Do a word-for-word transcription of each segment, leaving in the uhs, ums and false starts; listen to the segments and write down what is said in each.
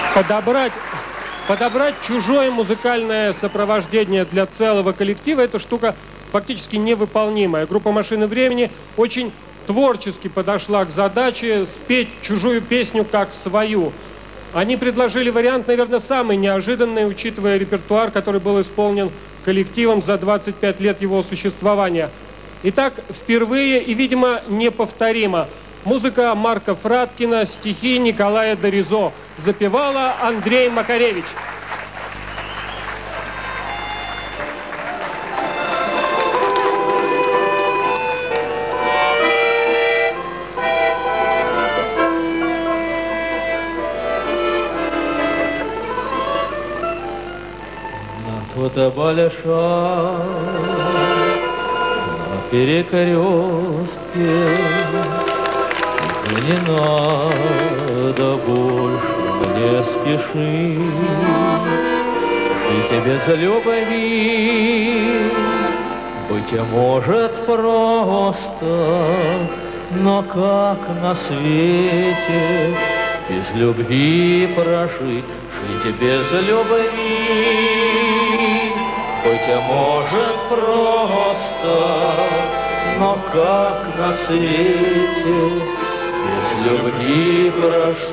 Подобрать, подобрать чужое музыкальное сопровождение для целого коллектива – это штука фактически невыполнимая. Группа «Машины времени» очень творчески подошла к задаче спеть чужую песню как свою. Они предложили вариант, наверное, самый неожиданный, учитывая репертуар, который был исполнен коллективом за двадцать пять лет его существования. Итак, впервые и, видимо, неповторимо. Музыка Марка Фраткина, стихи Николая Доризо. Запевала Андрей Макаревич. Фотобале шаг на перекрестке, не надо больше мне спешить, и тебе за любовь быть может просто, но как на свете без любви прожить, жить без любви быть может просто, но как на свете без любви прожить.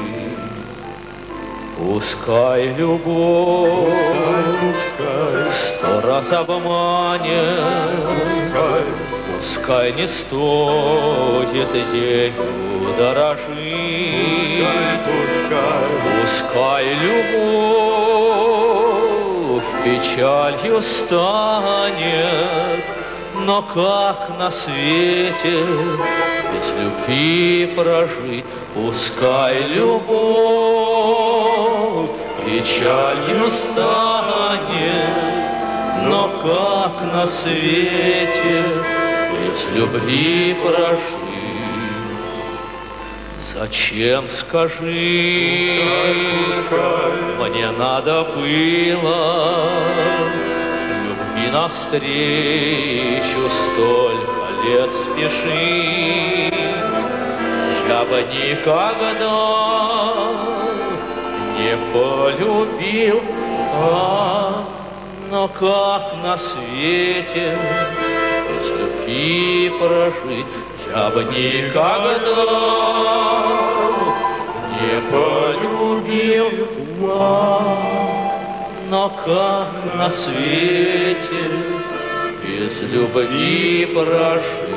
Пускай любовь пускай, пускай, сто раз обманет, пускай, пускай не стоит ею дорожить, пускай, пускай, пускай любовь печалью станет, но как на свете без любви прожить? Пускай любовь печалью станет, но как на свете без любви прожить? Зачем, скажи, пускай, мне надо было любви навстречу столько лет спешить? Я бы никогда не полюбил, а, но как на свете без любви прожить? Я бы никогда не полюбил, а, но как на свете без любви прожить?